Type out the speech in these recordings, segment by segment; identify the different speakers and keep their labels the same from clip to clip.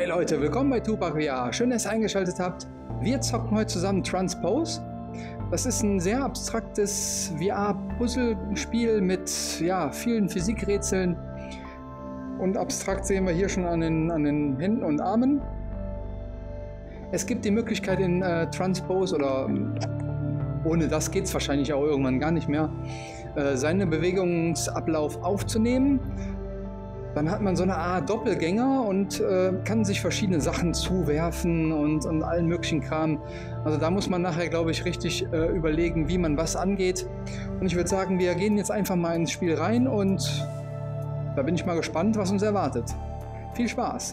Speaker 1: Leute, willkommen bei Tupac VR. Schön, dass ihr eingeschaltet habt. Wir zocken heute zusammen Transpose. Das ist ein sehr abstraktes VR-Puzzlespiel mit vielen Physikrätseln. Und abstrakt sehen wir hier schon an den Händen und Armen. Es gibt die Möglichkeit in Transpose, oder ohne das geht es wahrscheinlich auch irgendwann gar nicht mehr, seinen Bewegungsablauf aufzunehmen. Dann hat man so eine Art Doppelgänger und kann sich verschiedene Sachen zuwerfen und allen möglichen Kram. Also da muss man nachher, glaube ich, richtig überlegen, wie man was angeht. Und ich würde sagen, wir gehen jetzt einfach mal ins Spiel rein und da bin ich mal gespannt, was uns erwartet. Viel Spaß!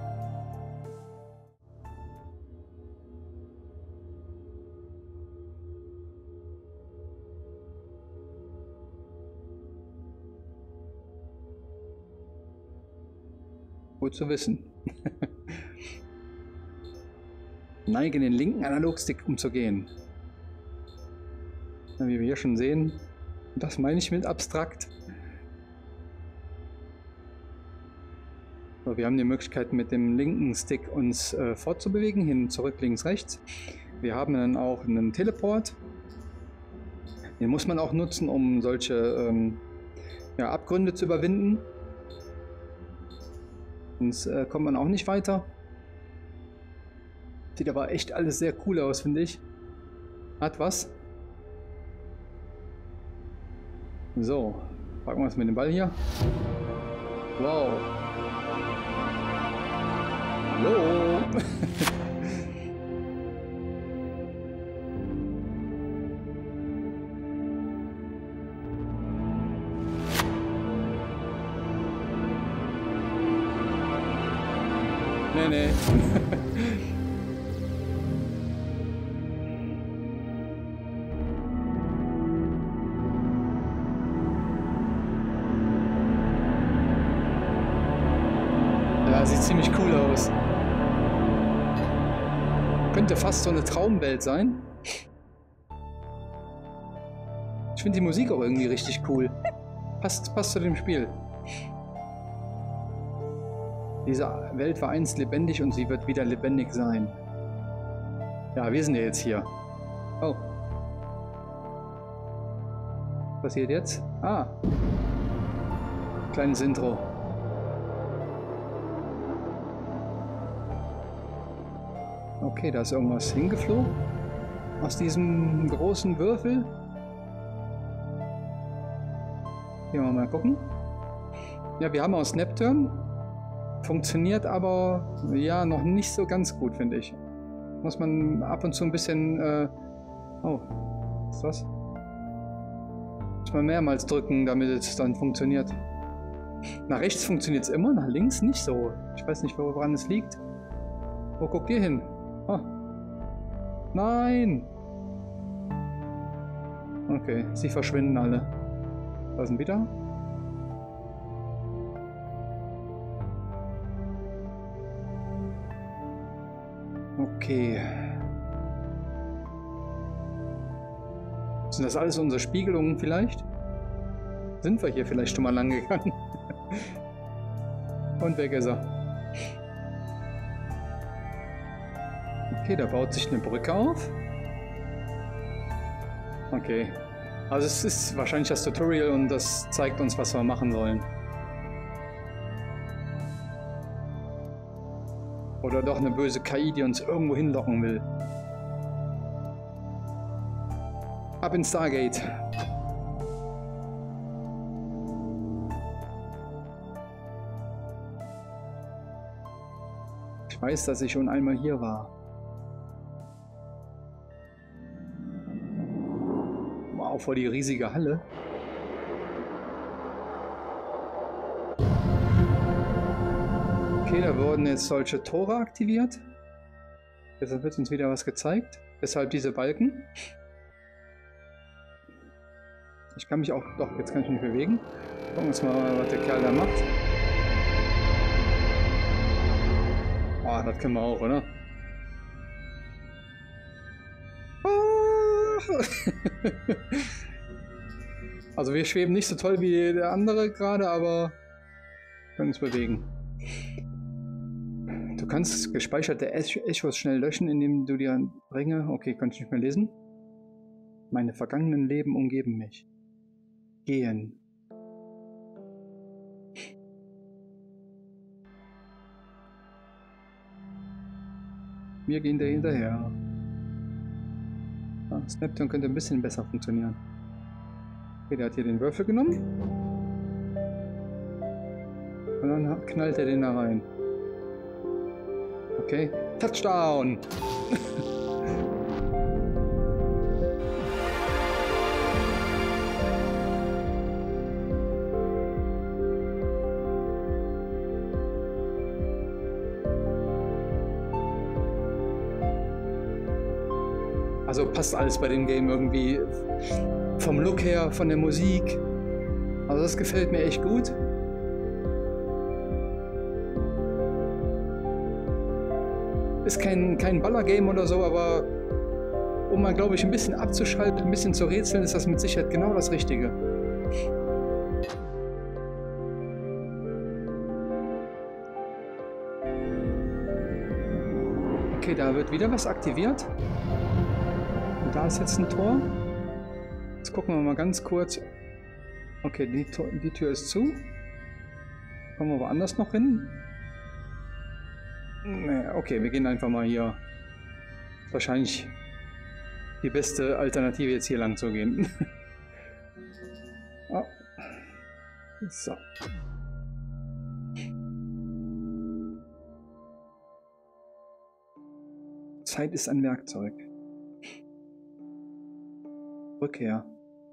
Speaker 1: Gut zu wissen. Neige den linken Analogstick umzugehen. Wie wir hier schon sehen, das meine ich mit abstrakt. So, wir haben die Möglichkeit, mit dem linken Stick uns fortzubewegen, hin, zurück, links, rechts. Wir haben dann auch einen Teleport. Den muss man auch nutzen, um solche Abgründe zu überwinden. Sonst kommt man auch nicht weiter. Sieht aber echt alles sehr cool aus, finde ich. Hat was. So, packen wir es mit dem Ball hier. Wow. Hallo. Nee. Ja, sieht ziemlich cool aus. Könnte fast so eine Traumwelt sein. Ich finde die Musik auch irgendwie richtig cool. Passt zu dem Spiel. Diese Welt war einst lebendig und sie wird wieder lebendig sein. Ja, wir sind ja jetzt hier. Oh. Was passiert jetzt? Ah. Kleines Intro. Okay, da ist irgendwas hingeflogen. Aus diesem großen Würfel. Hier mal gucken. Ja, wir haben auch Snap-Turn. Funktioniert aber ja noch nicht so ganz gut, finde ich. Muss man ab und zu ein bisschen... Oh, was ist das? Muss man mehrmals drücken, damit es dann funktioniert. Nach rechts funktioniert es immer, nach links nicht so. Ich weiß nicht, woran es liegt. Wo guckt ihr hin? Oh. Nein! Okay, sie verschwinden alle. Da sind wieder. Okay. Sind das alles unsere Spiegelungen vielleicht? Sind wir hier vielleicht schon mal lang gegangen? Und weg ist er. Okay, da baut sich eine Brücke auf. Okay. Also es ist wahrscheinlich das Tutorial und das zeigt uns, was wir machen sollen. Oder doch eine böse KI, die uns irgendwo hinlocken will. Ab ins Stargate. Ich weiß, dass ich schon einmal hier war. Wow, vor die riesige Halle. Okay, da wurden jetzt solche Tore aktiviert. Deshalb wird uns wieder was gezeigt. Deshalb diese Balken. Ich kann mich auch... Doch, jetzt kann ich mich bewegen. Gucken wir uns mal, was der Kerl da macht. Ah, das können wir auch, oder? Also wir schweben nicht so toll wie der andere gerade, aber können uns bewegen. Du kannst gespeicherte Echos schnell löschen, indem du dir Ringe... Okay, kann ich nicht mehr lesen. Meine vergangenen Leben umgeben mich. Gehen. Wir gehen da hinterher. Ah, Snapton könnte ein bisschen besser funktionieren. Okay, der hat hier den Würfel genommen. Und dann knallt er den da rein. Okay, Touchdown! Also passt alles bei dem Game irgendwie vom Look her, von der Musik. Also das gefällt mir echt gut. Ist kein Baller-Game oder so, aber um mal, glaube ich, ein bisschen abzuschalten, ein bisschen zu rätseln, ist das mit Sicherheit genau das Richtige. Okay, da wird wieder was aktiviert. Und da ist jetzt ein Tor. Jetzt gucken wir mal ganz kurz. Okay, die Tür ist zu. Kommen wir woanders noch hin? Okay, wir gehen einfach mal hier. Wahrscheinlich die beste Alternative, jetzt hier lang zu gehen. Oh. So. Zeit ist ein Werkzeug. Rückkehr.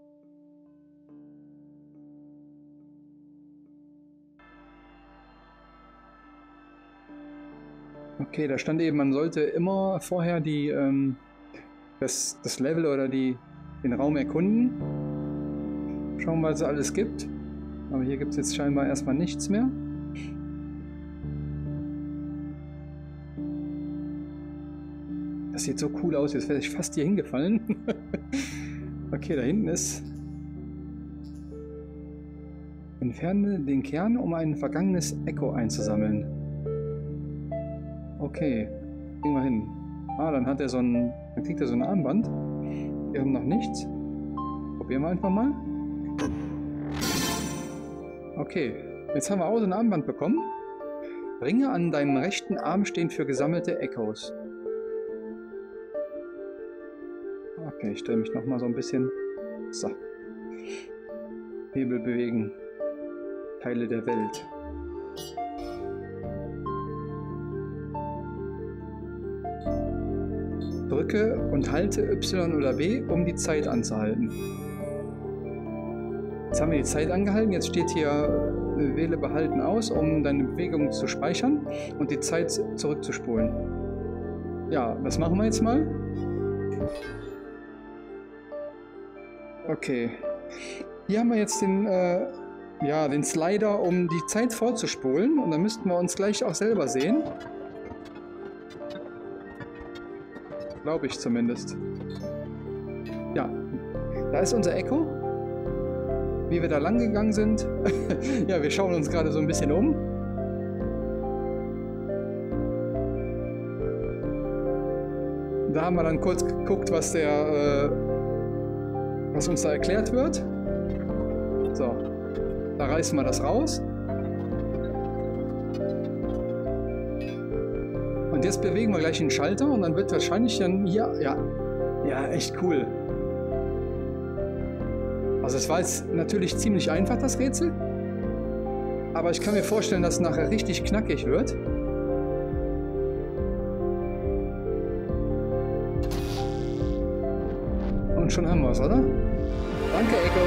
Speaker 1: Okay, da stand eben, man sollte immer vorher das Level oder den Raum erkunden. Schauen, was es alles gibt. Aber hier gibt es jetzt scheinbar erstmal nichts mehr. Das sieht so cool aus, jetzt wäre ich fast hier hingefallen. Okay, da hinten ist... Entferne den Kern, um ein vergangenes Echo einzusammeln. Okay, kriegen wir hin. Ah, dann hat er dann kriegt er so ein Armband. Wir haben noch nichts. Probieren wir einfach mal. Okay, jetzt haben wir auch so ein Armband bekommen. Ringe an deinem rechten Arm stehen für gesammelte Echos. Okay, ich stelle mich noch mal so ein bisschen. So. Hebel bewegen. Teile der Welt. Drücke und halte Y oder B, um die Zeit anzuhalten. Jetzt haben wir die Zeit angehalten. Jetzt steht hier, wähle Behalten aus, um deine Bewegungen zu speichern und die Zeit zurückzuspulen. Ja, das machen wir jetzt mal. Okay. Hier haben wir jetzt den Slider, um die Zeit vorzuspulen. Und dann müssten wir uns gleich auch selber sehen. Glaube ich zumindest. Ja, da ist unser Echo. Wie wir da lang gegangen sind. Ja, wir schauen uns gerade so ein bisschen um. Da haben wir dann kurz geguckt, was uns da erklärt wird. So, da reißen wir das raus. Und jetzt bewegen wir gleich den Schalter und dann wird wahrscheinlich dann hier, ja, echt cool. Also es war jetzt natürlich ziemlich einfach, das Rätsel. Aber ich kann mir vorstellen, dass es nachher richtig knackig wird. Und schon haben wir es, oder? Danke, Echo.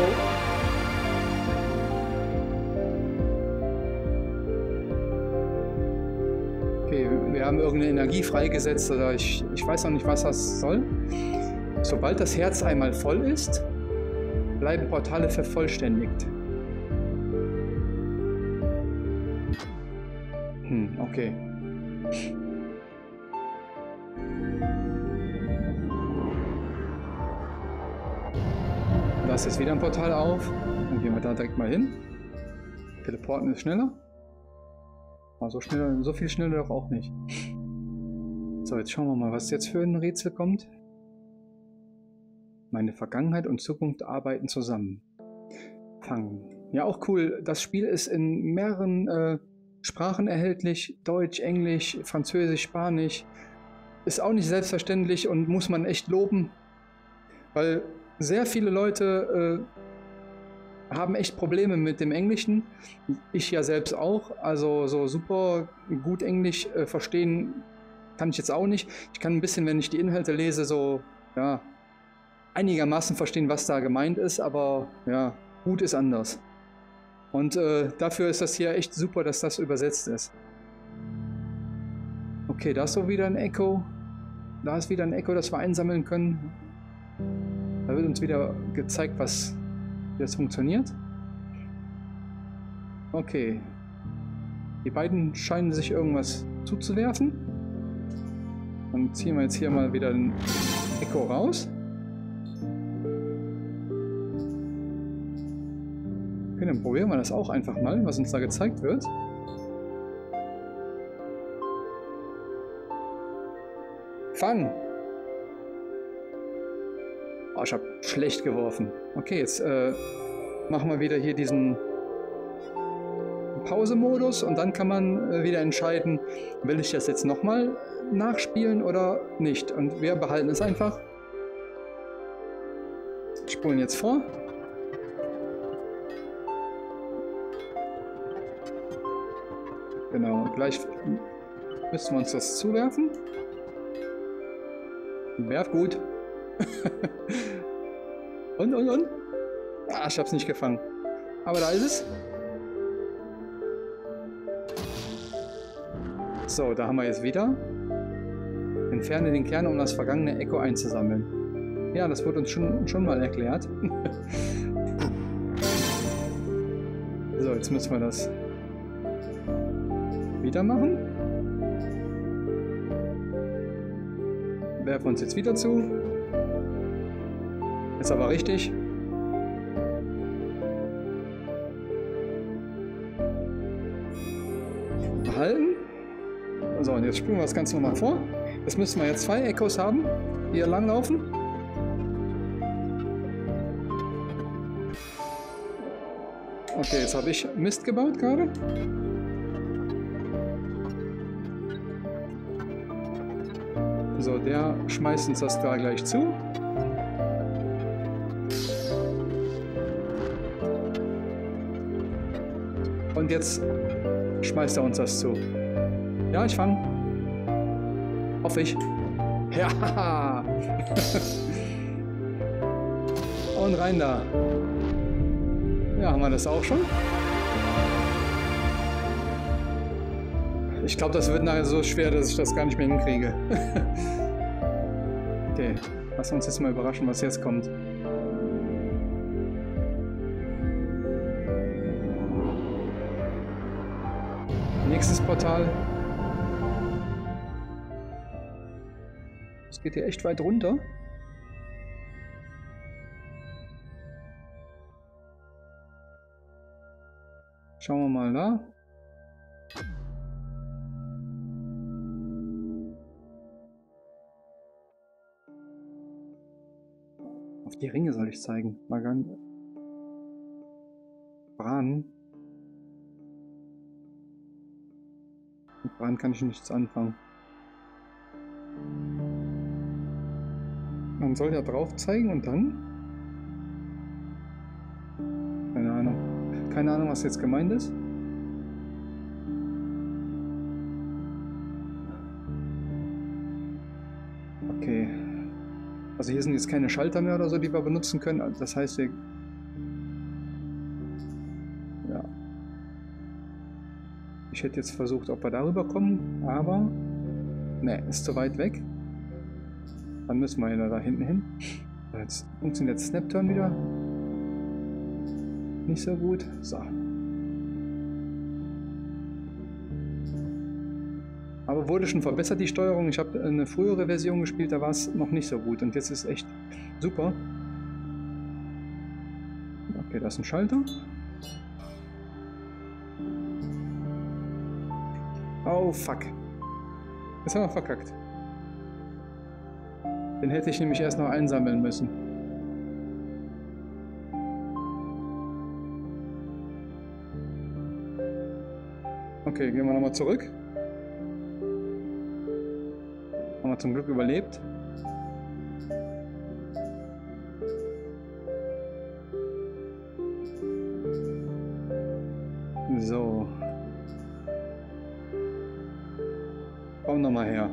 Speaker 1: Okay, wir haben irgendeine Energie freigesetzt oder ich weiß noch nicht, was das soll. Sobald das Herz einmal voll ist, bleiben Portale vervollständigt. Okay. Da ist jetzt wieder ein Portal auf. Dann gehen wir da direkt mal hin. Teleporten ist schneller. Also schnell, so viel schneller doch auch nicht. So, jetzt schauen wir mal, was jetzt für ein Rätsel kommt. Meine Vergangenheit und Zukunft arbeiten zusammen. Fangen. Ja, auch cool. Das Spiel ist in mehreren Sprachen erhältlich. Deutsch, Englisch, Französisch, Spanisch. Ist auch nicht selbstverständlich und muss man echt loben. Weil sehr viele Leute haben echt Probleme mit dem Englischen. Ich ja selbst auch. Also so super gut Englisch verstehen kann ich jetzt auch nicht. Ich kann ein bisschen, wenn ich die Inhalte lese, so ja einigermaßen verstehen, was da gemeint ist. Aber ja, gut ist anders. Und dafür ist das hier echt super, dass das übersetzt ist. Okay, da ist so wieder ein Echo. Da ist wieder ein Echo, das wir einsammeln können. Da wird uns wieder gezeigt, wie das funktioniert. Okay. Die beiden scheinen sich irgendwas zuzuwerfen. Dann ziehen wir jetzt hier mal wieder ein Echo raus. Okay, dann probieren wir das auch einfach mal, was uns da gezeigt wird. Fang! Oh, ich habe schlecht geworfen. Okay, jetzt machen wir wieder hier diesen Pause-Modus und dann kann man wieder entscheiden, will ich das jetzt nochmal nachspielen oder nicht. Und wir behalten es einfach. Spulen jetzt vor. Genau, gleich müssen wir uns das zuwerfen. Werf gut. Und? Ah, ich hab's nicht gefangen. Aber da ist es. So, da haben wir jetzt wieder. Entferne den Kern, um das vergangene Echo einzusammeln. Ja, das wurde uns schon mal erklärt. So, jetzt müssen wir das wieder machen. Werfen uns jetzt wieder zu. Ist aber richtig. Behalten. So, und jetzt springen wir das Ganze nochmal vor. Jetzt müssen wir jetzt 2 Echos haben, die hier langlaufen. Okay, jetzt habe ich Mist gebaut gerade. So, der schmeißt uns das da gleich zu. Und jetzt schmeißt er uns das zu. Ja, ich fange. Hoffe ich. Ja. Und rein da. Ja, haben wir das auch schon. Ich glaube, das wird nachher so schwer, dass ich das gar nicht mehr hinkriege. Okay, lass uns jetzt mal überraschen, was jetzt kommt. Nächstes Portal. Es geht hier echt weit runter. Schauen wir mal da. Auf die Ringe soll ich zeigen. Bran. Mit Bran kann ich nichts anfangen. Man soll ja drauf zeigen und dann? Keine Ahnung. Keine Ahnung, was jetzt gemeint ist. Okay. Also hier sind jetzt keine Schalter mehr oder so, die wir benutzen können. Das heißt, wir... Ja. Ich hätte jetzt versucht, ob wir darüber kommen, aber... Ne, ist zu weit weg. Dann müssen wir ja da hinten hin. Jetzt funktioniert Snap-Turn wieder. Nicht so gut. So. Aber wurde schon verbessert, die Steuerung. Ich habe eine frühere Version gespielt, da war es noch nicht so gut. Und jetzt ist es echt super. Okay, da ist ein Schalter. Oh, fuck. Jetzt haben wir verkackt. Den hätte ich nämlich erst noch einsammeln müssen. Okay, gehen wir nochmal zurück. Haben wir zum Glück überlebt. So. Komm nochmal her.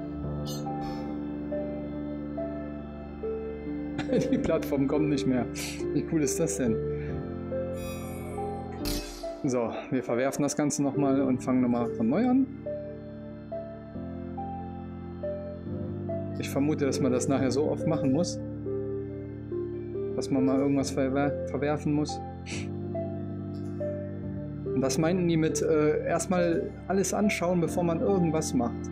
Speaker 1: Die Plattform kommt nicht mehr. Wie cool ist das denn? So, wir verwerfen das Ganze nochmal und fangen nochmal von neu an. Ich vermute, dass man das nachher so oft machen muss, dass man mal irgendwas verwerfen muss. Und das meinten die mit erstmal alles anschauen, bevor man irgendwas macht.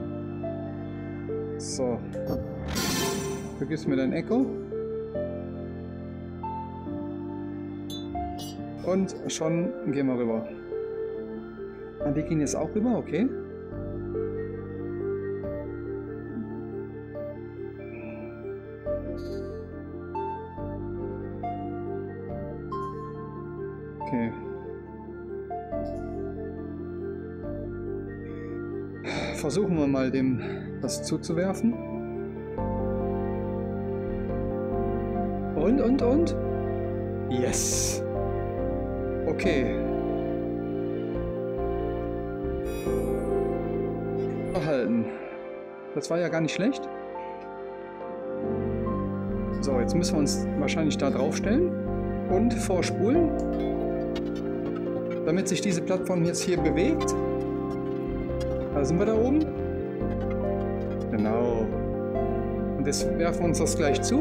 Speaker 1: So. Vergiss mir dein Echo. Und schon gehen wir rüber. Ah, die gehen jetzt auch rüber, okay. Okay. Versuchen wir mal, dem was zuzuwerfen. Und? Yes! Okay. Verhalten. Das war ja gar nicht schlecht. So, jetzt müssen wir uns wahrscheinlich da drauf stellen und vorspulen, damit sich diese Plattform jetzt hier bewegt. Da sind wir da oben. Genau. Und jetzt werfen wir uns das gleich zu.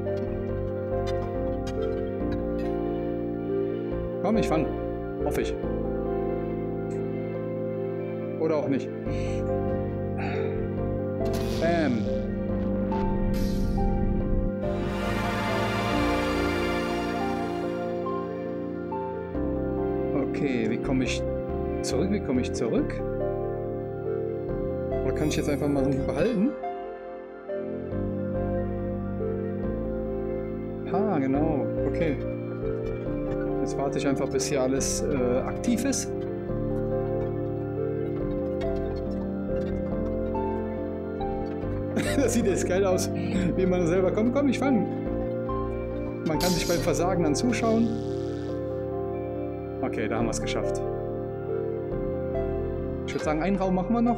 Speaker 1: Komm, ich fang. Hoffe ich. Oder auch nicht. Bam. Okay, wie komme ich zurück? Oder kann ich jetzt einfach mal behalten? Ah, genau. Okay. Jetzt warte ich einfach, bis hier alles aktiv ist. Das sieht jetzt geil aus, wie man selber kommt. Komm, ich fange. Man kann sich beim Versagen dann zuschauen. Okay, da haben wir es geschafft. Ich würde sagen, einen Raum machen wir noch.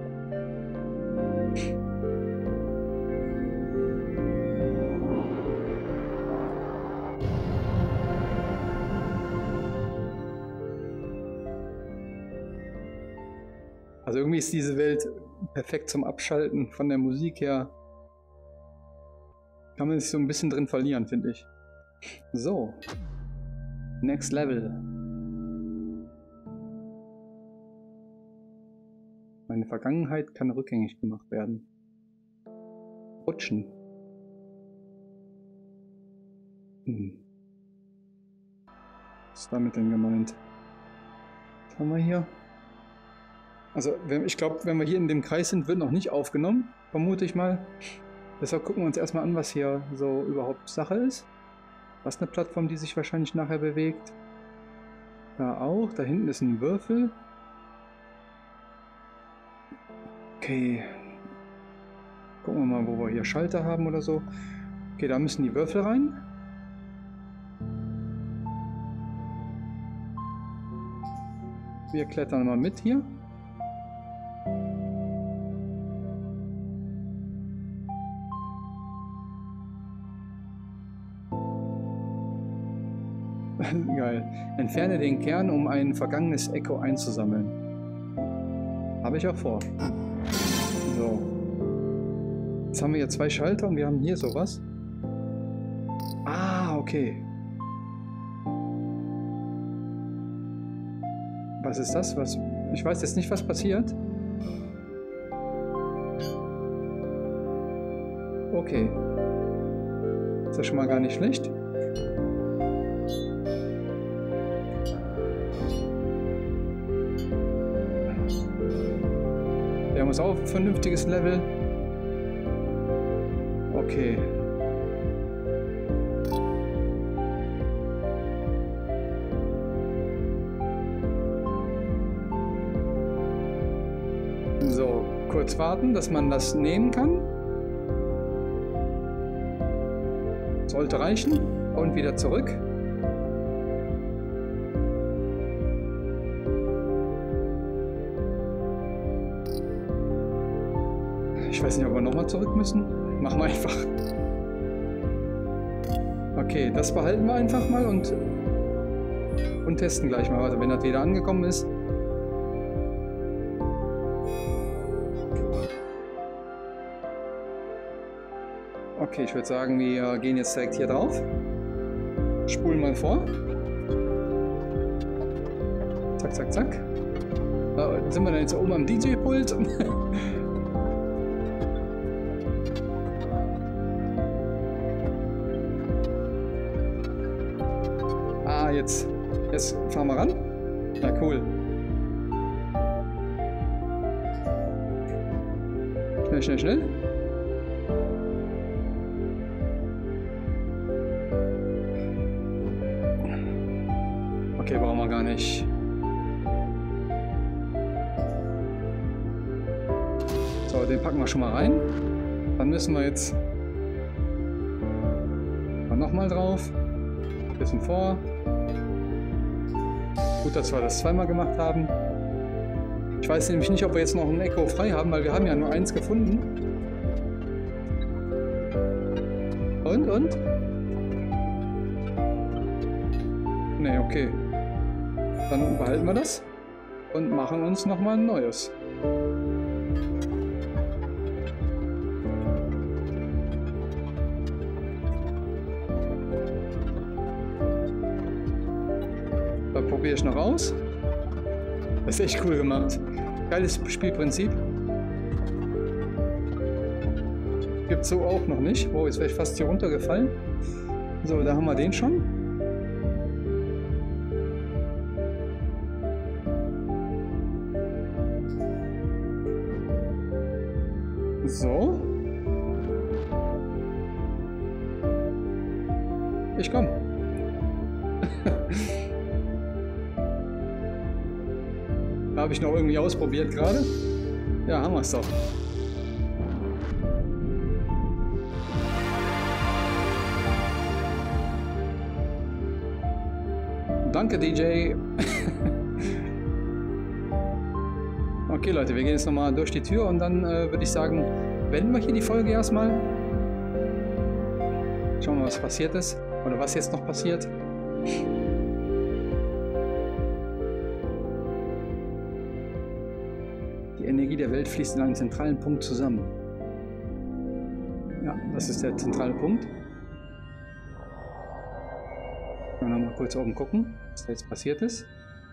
Speaker 1: Also irgendwie ist diese Welt perfekt zum Abschalten von der Musik her. Kann man sich so ein bisschen drin verlieren, finde ich. So. Next Level. Meine Vergangenheit kann rückgängig gemacht werden. Rutschen. Was ist damit denn gemeint? Was haben wir hier? Also, ich glaube, wenn wir hier in dem Kreis sind, wird noch nicht aufgenommen, vermute ich mal. Deshalb gucken wir uns erstmal an, was hier so überhaupt Sache ist. Das ist eine Plattform, die sich wahrscheinlich nachher bewegt. Da auch. Da hinten ist ein Würfel. Okay. Gucken wir mal, wo wir hier Schalter haben oder so. Okay, da müssen die Würfel rein. Wir klettern mal mit hier. Geil. Entferne den Kern, um ein vergangenes Echo einzusammeln. Habe ich auch vor. So. Jetzt haben wir hier zwei Schalter und wir haben hier sowas. Ah, okay. Was ist das? Ich weiß jetzt nicht, was passiert. Okay. Ist ja schon mal gar nicht schlecht. Wir haben uns auch ein vernünftiges Level. Okay. So, kurz warten, dass man das nehmen kann. Sollte reichen. Und wieder zurück. Ich weiß nicht, ob wir nochmal zurück müssen. Machen wir einfach. Okay, das behalten wir einfach mal und testen gleich mal, also wenn das wieder angekommen ist. Okay, ich würde sagen, wir gehen jetzt direkt hier drauf. Spulen mal vor. Zack, zack, zack. Sind wir dann jetzt oben am DJ-Pult? Jetzt fahren wir ran. Ja, cool. Schnell, schnell, schnell. Okay, brauchen wir gar nicht. So, den packen wir schon mal rein. Dann müssen wir jetzt nochmal drauf. Ein bisschen vor. Gut, dass wir das zweimal gemacht haben. Ich weiß nämlich nicht, ob wir jetzt noch ein Echo frei haben, weil wir haben ja nur eins gefunden. Und? Ne, okay. Dann behalten wir das und machen uns nochmal ein neues. Probiere ich noch aus. Das ist echt cool gemacht. Geiles Spielprinzip. Gibt es so auch noch nicht. Oh, jetzt wäre ich fast hier runtergefallen. So, da haben wir den schon. So. Ich komme. Habe ich noch irgendwie ausprobiert gerade? Ja, haben wir es doch. Danke, DJ. Okay, Leute, wir gehen jetzt nochmal durch die Tür und dann würde ich sagen, beenden wir hier die Folge erstmal. Schauen wir mal, was passiert ist. Oder was jetzt noch passiert. Die Energie der Welt fließt in einen zentralen Punkt zusammen. Ja, das ist der zentrale Punkt. Dann noch mal kurz oben gucken, was da jetzt passiert ist.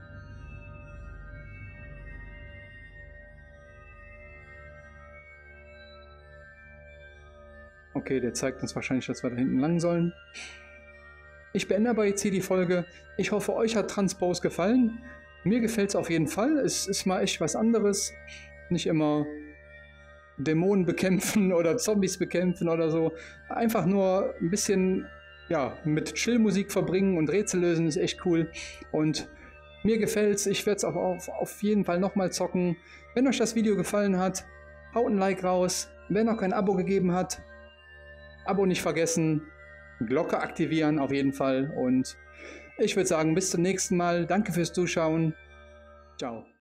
Speaker 1: Okay, der zeigt uns wahrscheinlich, dass wir da hinten lang sollen. Ich beende aber jetzt hier die Folge. Ich hoffe, euch hat Transpose gefallen. Mir gefällt es auf jeden Fall. Es ist mal echt was anderes. Nicht immer Dämonen bekämpfen oder Zombies bekämpfen oder so. Einfach nur ein bisschen, ja, mit Chill-Musik verbringen und Rätsel lösen ist echt cool. Und mir gefällt's. Ich werde es auf jeden Fall nochmal zocken. Wenn euch das Video gefallen hat, haut ein Like raus. Wer noch kein Abo gegeben hat, Abo nicht vergessen. Glocke aktivieren auf jeden Fall. Und ich würde sagen, bis zum nächsten Mal. Danke fürs Zuschauen. Ciao.